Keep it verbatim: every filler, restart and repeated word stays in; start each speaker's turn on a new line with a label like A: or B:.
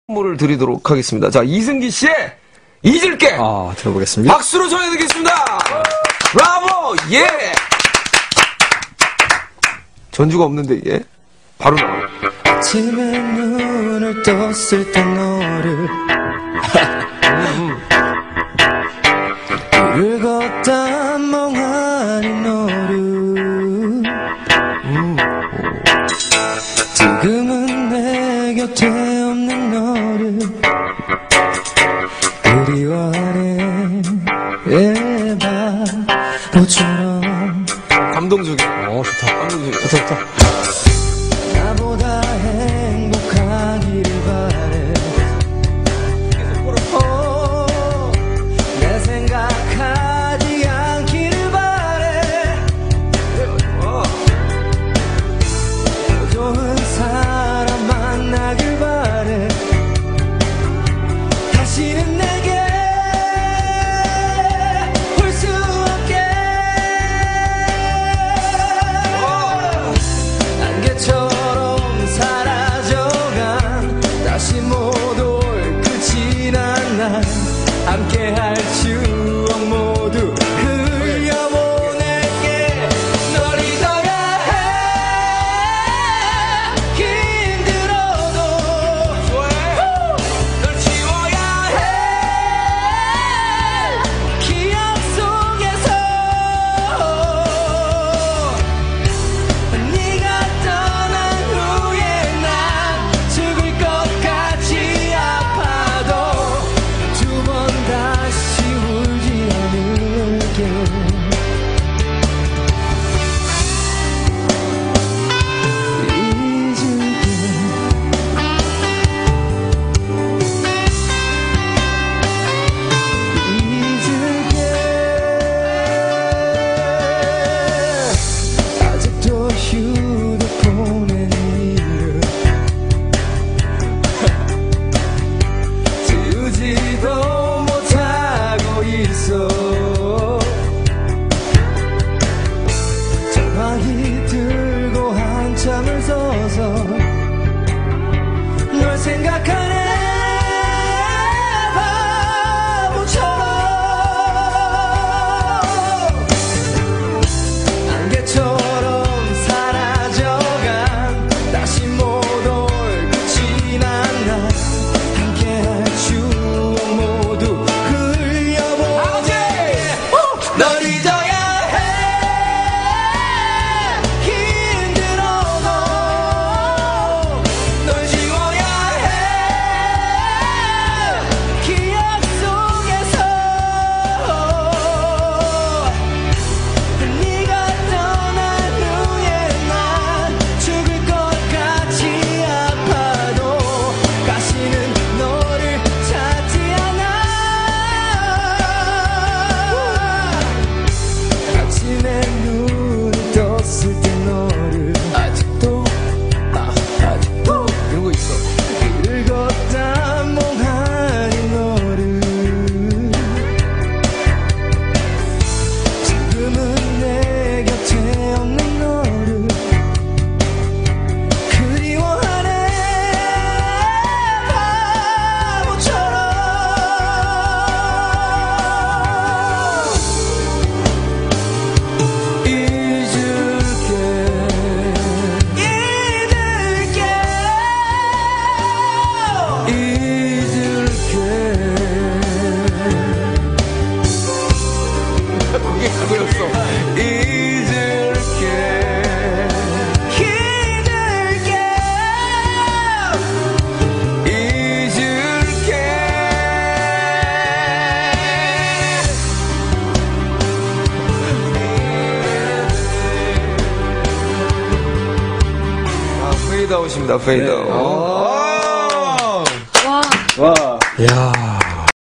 A: 선물을 드리도록 하겠습니다. 자, 이승기 씨의 잊을게!
B: 아, 들어보겠습니다.
A: 박수로 전해드리겠습니다! 브라보! 예! 전주가 없는데, 이게. 바로 나와요.
B: 아침에 눈을 떴을 때 너를 길을 걷다 멍하니 너를 음. 지금은 내 곁에 없는 너를 그리워하네 예, 바보처럼.
A: 감동적이야.
B: 어, 좋다.
A: 감동적이야.
B: 좋다, 좋다. 나보다 행복하기를 바래. 오, 내 생각하지 않기를 바래. 어. 좋은 사람 만나길 바래. 다시는 내게 올 수 없게. 안개처럼 사라져간 다시 못 올 그 지난 날 함께할 추억 모두 흘려보낼게. 널 잊어야 해 힘들어도 널 지워야 해 기억 속에서. 네가 떠난 후에 난 죽을 것 같이 아파도 두 번 다시 울지 않을게. 잊을게. 잊을게. 아직도 휴대폰에 네 이름 지우지도 못하고 있어. 전화기 들고 한참을 서서 널 생각하네 바보처럼. 안개처럼 사라져간 다시 못 올 그 지난 날 함께할 추억 모두 흘려보낼게. 널 잊어야 해 힘들어도 널 지워야 해 기억 속에서. 네가 떠난 후에 난 죽을 것 같이 아파도 다시는 너를 찾지 않아. 아침에 눈이 떴을 때 너를 아직도 아, 아직도
A: 이런 거 있어.
B: 길을 걷다 멍하니 너를 지금은 내 곁에 없는 너를 그리워하네 바보처럼. 잊을게. 잊을게. 잊을게.
A: 그게 그거였어.
B: 잊을게. 잊을게. 잊을게.
A: 아, 페이드아웃입니다, 페이드아웃.
B: 와.
C: 와.
B: 와. 야.